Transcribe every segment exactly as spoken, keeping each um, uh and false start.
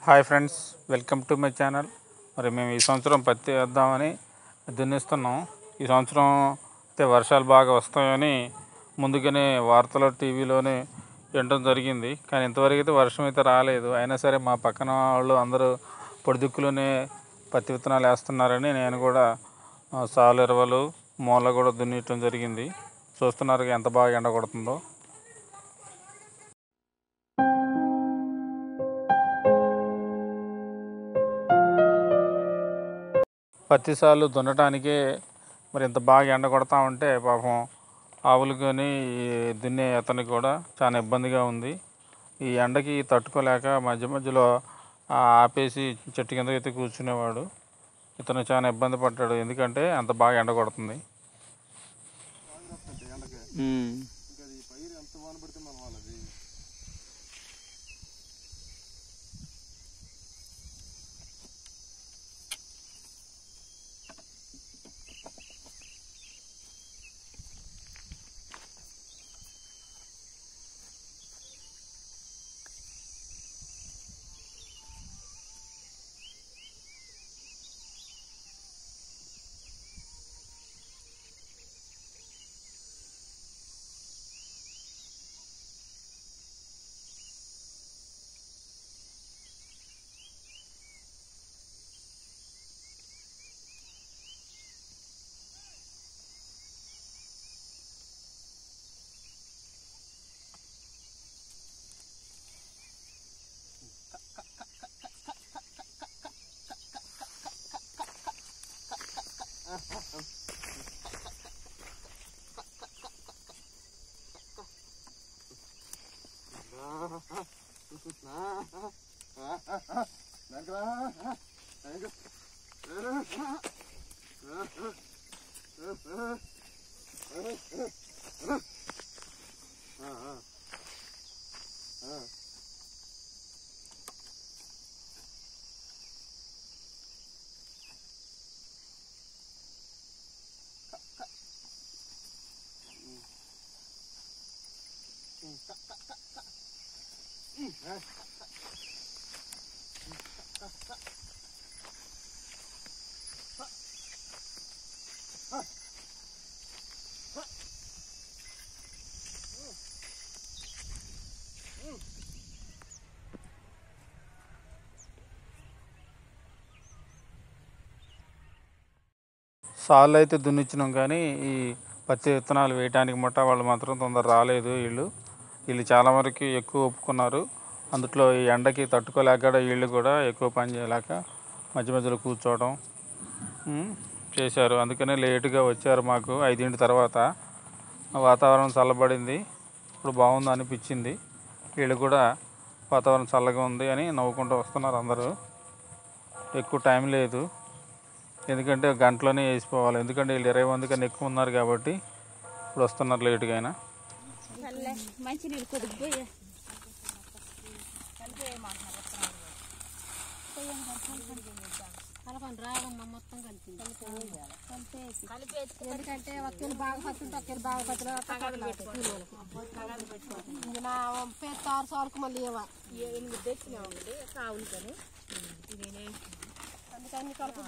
Hi friends, welcome to my channel. మరి మేము ఈ సంవత్సరం పత్తి వేద్దామని దున్నిస్తున్నాం. ఈ సంవత్సరం అయితే వర్షాలు బాగా వస్తాయని ముందుగానే వార్తలో టీవీలోనే వినడం జరిగింది. కానీ ఇంతవరకు అయితే వర్షం అయితే రాలేదు. అయినా సరే మా పక్కన వాళ్ళు అందరూ పొడిదుక్కులోనే పత్తి విత్తనాలు వేస్తున్నారని నేను కూడా సాలు ఎరువులు మూల కూడా దున్నియటం జరిగింది. చూస్తున్నారు ఎంత బాగా ఎండ కొడుతుందో. పత్తి సాలు దున్నటానికే మరి ఇంత బాగా ఎండ కొడతా ఉంటే పాపం ఆవులు కానీ దున్నే అతనికి కూడా చాలా ఇబ్బందిగా ఉంది. ఈ ఎండకి తట్టుకోలేక మధ్య మధ్యలో ఆపేసి చెట్టు కింద అయితే కూర్చునేవాడు. ఇతను చాలా ఇబ్బంది పడ్డాడు, ఎందుకంటే అంత బాగా ఎండ కొడుతుంది. సాళ్ళు అయితే దున్నిచ్చినాం, కానీ ఈ పత్తి విత్తనాలు వేయడానికి మట్ట వాళ్ళు మాత్రం తొందర రాలేదు. వీళ్ళు వీళ్ళు చాలా వరకు ఎక్కువ ఒప్పుకున్నారు. అందులో ఈ ఎండకి తట్టుకోలేక వీళ్ళు కూడా ఎక్కువ పని చేయలేక మధ్య మధ్యలో కూర్చోవడం చేశారు. అందుకనే లేటుగా వచ్చారు. మాకు ఐదింటి తర్వాత వాతావరణం చల్లబడింది, ఇప్పుడు బాగుంది అనిపించింది. వీళ్ళు కూడా వాతావరణం చల్లగా ఉంది అని నవ్వుకుంటూ వస్తున్నారు అందరూ. ఎక్కువ టైం లేదు, ఎందుకంటే గంటలోనే వేసిపోవాలి. ఎందుకంటే వీళ్ళు ఇరవై మంది కన్నా ఎక్కువ ఉన్నారు కాబట్టి ఇప్పుడు వస్తున్నారు లేటుగా. అయినా ఎందుకంటే ఒక్కరు బాగా పత్తుంటే ఒక్కరు బాగా పత్తులు ఆరు సార్కు మళ్ళీ ఎనిమిది తెచ్చినామండి కావులు కానీ అందుకని కలుపు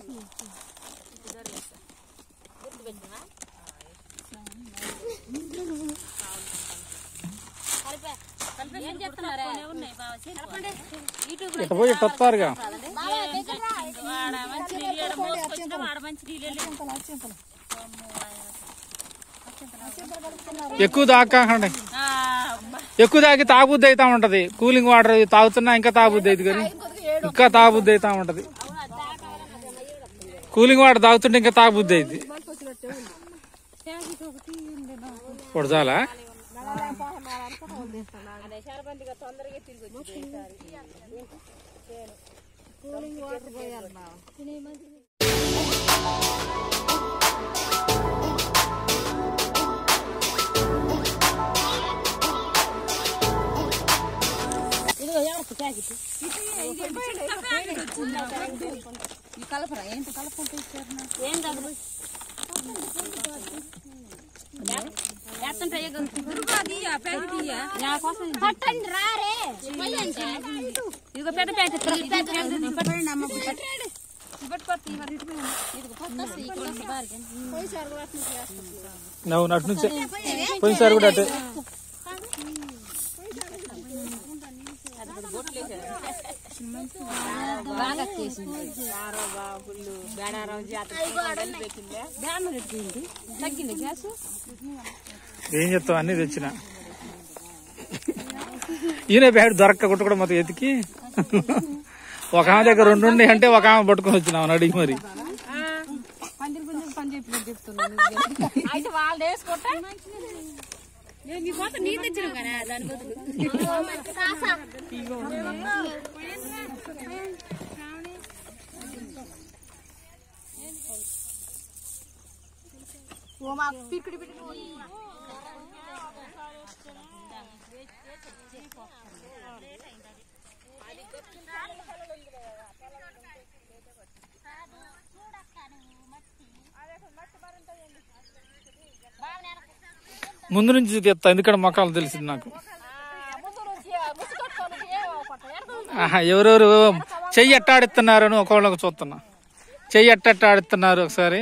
ఎక్కువ తాకండి, ఎక్కువ తాగి తాగుద్ది అవుతా ఉంటది. కూలింగ్ వాటర్ తాగుతున్నా ఇంకా తాగుద్ది అవుతుంది, కానీ ఇంకా తాగుద్ది అవుతా ఉంటది. కూలింగ్ వాటర్ తాగుతుంటే ఇంకా తాగుద్ది అయింది. ఇప్పుడు చాలా కలపరా ఏంటి కలుపుకుంటూ ఇచ్చారు ఏం కాదు. పట్టండి రారే ఇదిగో పెద్ద ప్యాకెట్ అవును అటు నుంచే పోయినసారి కూడా అటే బాగా చేసింది తగ్గింది గ్యాస్ ఏం చెప్తావు అన్ని తెచ్చిన ఈయన బ్యాడ్ దొరక్క కొట్టు కూడా మొత్తం ఎతికి ఒక ఆమె దగ్గర రెండు ఉన్నాయి అంటే ఒక ఆమె పట్టుకొని వచ్చినామని అడిగి మరి పందిరి కొంచెం పని చెప్పి చెప్తున్నాను అయితే వాళ్ళు వేసుకుంటా నీ తెచ్చిన కదా దాని పిక్కడి పిక్కడి ముందు నుంచి తెస్తా ఎందుకంటే మొక్కలు తెలిసింది నాకు ఆహా ఎవరెవరు చెయ్యి ఎట్టాడిస్తున్నారని ఒకళ్ళకి చూస్తున్నా చెయ్యి ఎట్టెట్ట ఆడిస్తున్నారు ఒకసారి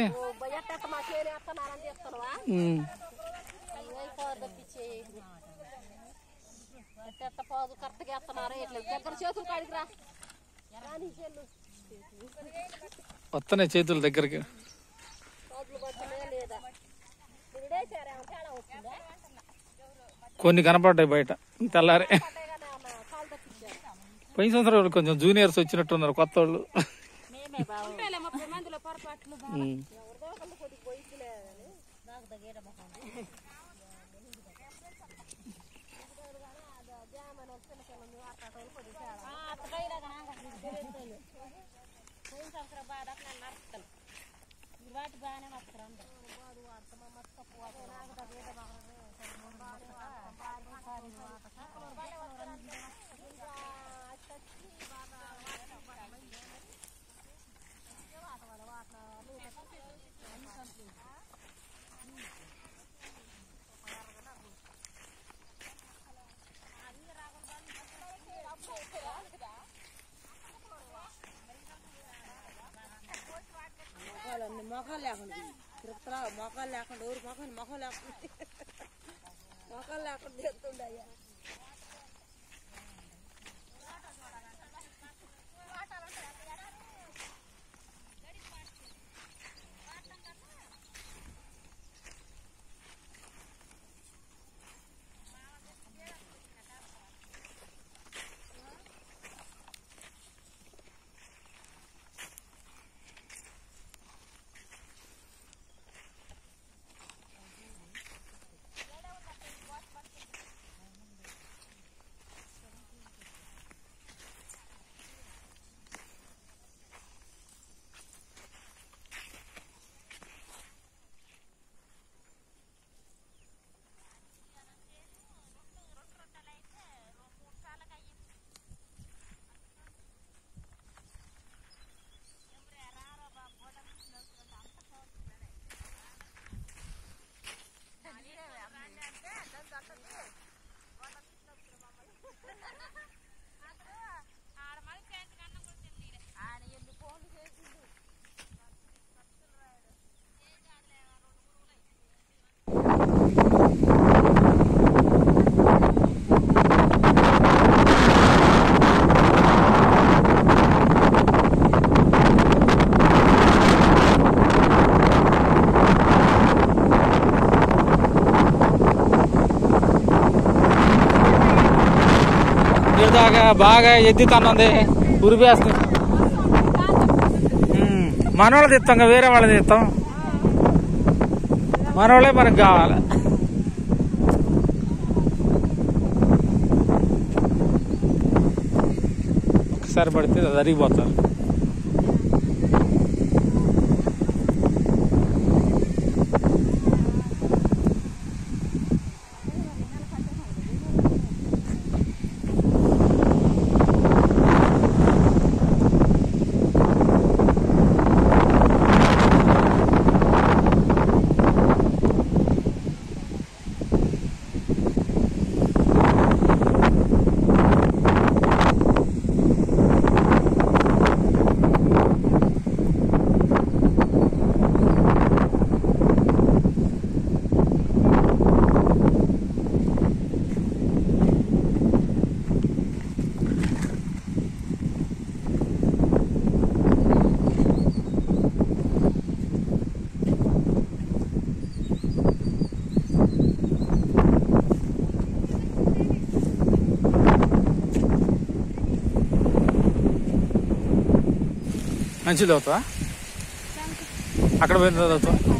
వస్తున్నాయి చేతుల దగ్గరికి కొన్ని కనపడ్డాయి బయట తెల్లారే పోయిన సంవత్సరం కొంచెం జూనియర్స్ వచ్చినట్టున్నారు కొత్త వాళ్ళు మొఖాలు లేకుండా తిరుపతిలో మొఖాలు లేకుండా ఊరు మొఖాలు మొఖం లేకుండా మొఖాలు లేకుండా చెప్తుండయ్యా దాకా బాగా ఎద్దుతున్నది ఉరిపేస్తుంది మనోళ్ళది ఇస్తాం వేరే వాళ్ళది ఇస్తాం మనోళ్ళే మనకు కావాలి ఒకసారి పడితే అది అరిగిపోతారు మంచిది చదువుతావా? అక్కడ పోయిన చదువుతావా?